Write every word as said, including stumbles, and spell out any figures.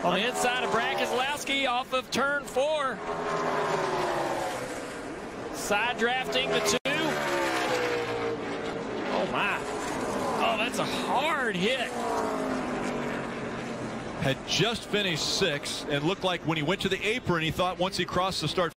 On the inside of Brad off of turn four. Side drafting the two. Oh my. Oh, that's a hard hit. Had just finished sixth and looked like when he went to the apron, he thought once he crossed the start